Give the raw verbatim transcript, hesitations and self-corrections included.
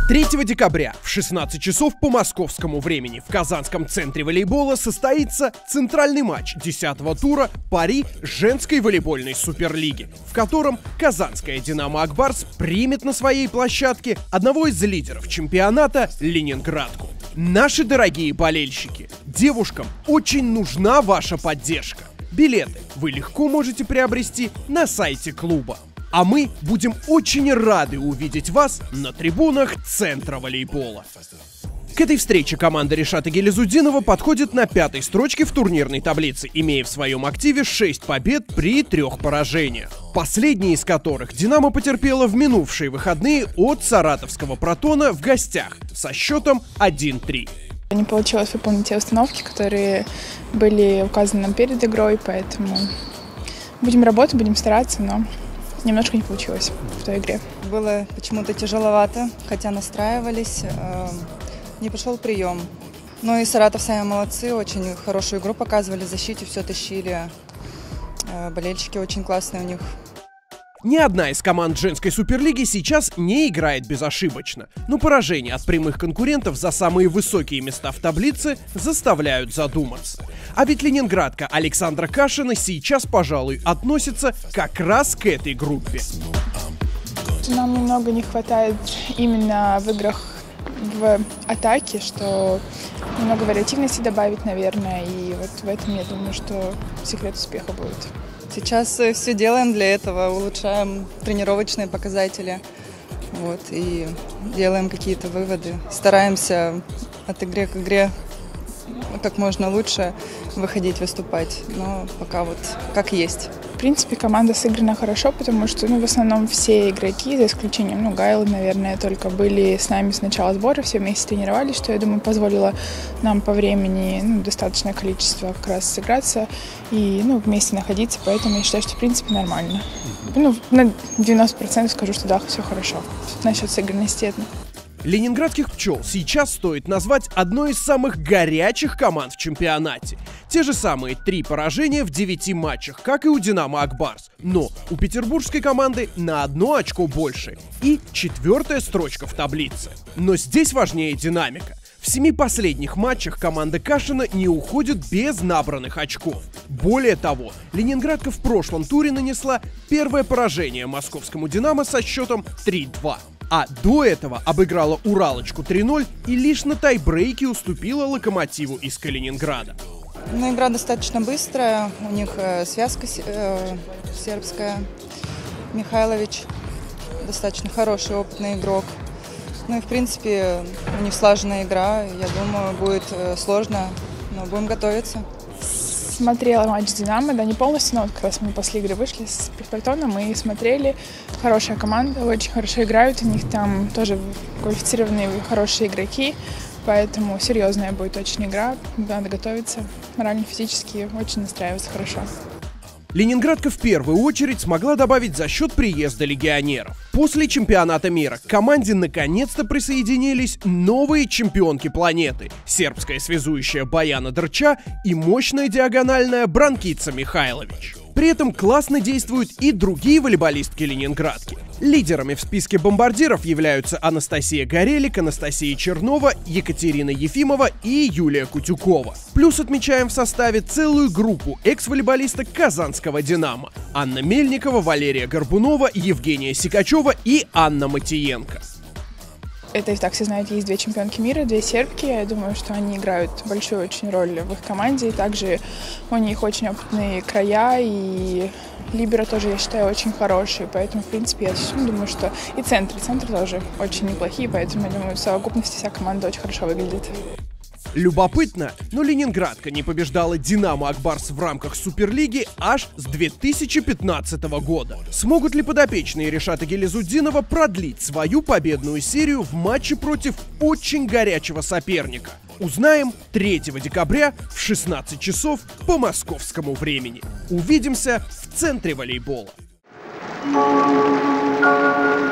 третьего декабря в шестнадцать часов по московскому времени в Казанском центре волейбола состоится центральный матч десятого тура пари женской волейбольной суперлиги, в котором казанская «Динамо Ак Барс» примет на своей площадке одного из лидеров чемпионата — Ленинградку. Наши дорогие болельщики, девушкам очень нужна ваша поддержка. Билеты вы легко можете приобрести на сайте клуба. А мы будем очень рады увидеть вас на трибунах центра волейбола. К этой встрече команда Ришата Гилязутдинова подходит на пятой строчке в турнирной таблице, имея в своем активе шесть побед при трех поражениях. Последние из которых «Динамо» потерпела в минувшие выходные от саратовского «Протона» в гостях со счетом один-три. Не получилось выполнить те установки, которые были указаны нам перед игрой, поэтому будем работать, будем стараться, но немножко не получилось в той игре. Было почему-то тяжеловато, хотя настраивались, э, не пошел прием. Но и Саратов сами молодцы, очень хорошую игру показывали, в защите все тащили, э, болельщики очень классные у них. Ни одна из команд женской суперлиги сейчас не играет безошибочно, но поражения от прямых конкурентов за самые высокие места в таблице заставляют задуматься. А ведь ленинградка Александра Кашина сейчас, пожалуй, относится как раз к этой группе. Нам немного не хватает именно в играх в атаке, что немного вариативности добавить, наверное, и вот в этом я думаю, что секрет успеха будет. Сейчас все делаем для этого, улучшаем тренировочные показатели, вот, и делаем какие-то выводы. Стараемся от игры к игре как можно лучше выходить, выступать, но пока вот как есть. В принципе, команда сыграна хорошо, потому что ну, в основном все игроки, за исключением ну, Гайлы, наверное, только были с нами с начала сбора, все вместе тренировались, что, я думаю, позволило нам по времени ну, достаточное количество как раз сыграться и ну, вместе находиться, поэтому я считаю, что в принципе нормально. Ну, на девяносто процентов скажу, что да, все хорошо. Тут насчет сыгранности это. Ленинградских пчел сейчас стоит назвать одной из самых горячих команд в чемпионате. Те же самые три поражения в девяти матчах, как и у «Динамо Ак Барс». Но у петербургской команды на одно очко больше и четвертая строчка в таблице. Но здесь важнее динамика. В семи последних матчах команда Кашина не уходит без набранных очков. Более того, ленинградка в прошлом туре нанесла первое поражение московскому «Динамо» со счетом три-два. А до этого обыграла Уралочку три-ноль и лишь на тайбрейке уступила Локомотиву из Калининграда. Ну, игра достаточно быстрая, у них э, связка э, сербская. Михайлович достаточно хороший, опытный игрок. Ну и в принципе у них слаженная игра, я думаю, будет э, сложно, но будем готовиться. Смотрела матч «Динамо», да, не полностью, но вот как раз мы после игры вышли с Протоном и смотрели. Хорошая команда, очень хорошо играют, у них там тоже квалифицированные хорошие игроки, поэтому серьезная будет очень игра, надо готовиться морально-физически, очень настраиваться хорошо. Ленинградка в первую очередь смогла добавить за счет приезда легионеров. После чемпионата мира к команде наконец-то присоединились новые чемпионки планеты — сербская связующая Бояна Дрча и мощная диагональная Бранкица Михайлович. При этом классно действуют и другие волейболистки ленинградки. Лидерами в списке бомбардиров являются Анастасия Горелик, Анастасия Чернова, Екатерина Ефимова и Юлия Кутюкова. Плюс отмечаем в составе целую группу экс-волейболисток казанского «Динамо» — Анна Мельникова, Валерия Горбунова, Евгения Сикачева и Анна Матиенко. Это и так все знают, есть две чемпионки мира, две сербки. Я думаю, что они играют большую очень роль в их команде. И также у них очень опытные края, и либеро тоже, я считаю, очень хорошие. Поэтому, в принципе, я думаю, что и центры, центры тоже очень неплохие. Поэтому, я думаю, в совокупности вся команда очень хорошо выглядит. Любопытно, но ленинградка не побеждала «Динамо Ак Барс» в рамках Суперлиги аж с две тысячи пятнадцатого года. Смогут ли подопечные Ришата Гилязутдинова продлить свою победную серию в матче против очень горячего соперника? Узнаем третьего декабря в шестнадцать часов по московскому времени. Увидимся в центре волейбола.